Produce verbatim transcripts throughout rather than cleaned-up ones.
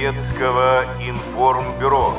немецкого информбюро.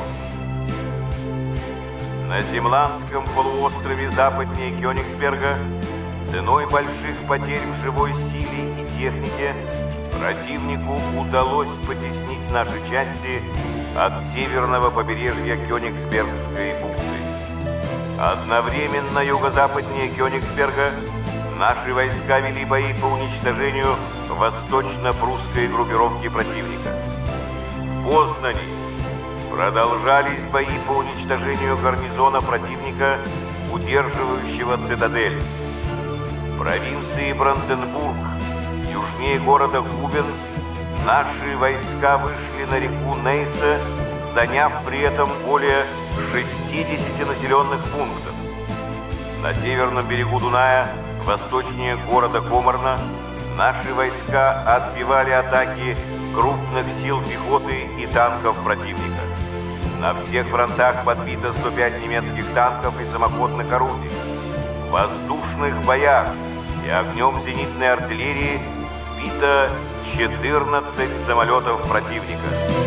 На Земландском полуострове западнее Кёнигсберга ценой больших потерь в живой силе и технике противнику удалось потеснить наши части от северного побережья Кёнигсбергской бухты. Одновременно юго-западнее Кёнигсберга наши войска вели бои по уничтожению восточно-прусской группировки противника. В Познани продолжались бои по уничтожению гарнизона противника, удерживающего цитадель. В провинции Бранденбург, южнее города Губен, наши войска вышли на реку Нейсе, заняв при этом более шестидесяти населенных пунктов. На северном берегу Дуная, восточнее города Комарна, наши войска отбивали атаки крупных сил пехоты и танков противника. На всех фронтах подбито сто пять немецких танков и самоходных орудий. В воздушных боях и огнем зенитной артиллерии сбито четырнадцать самолетов противника.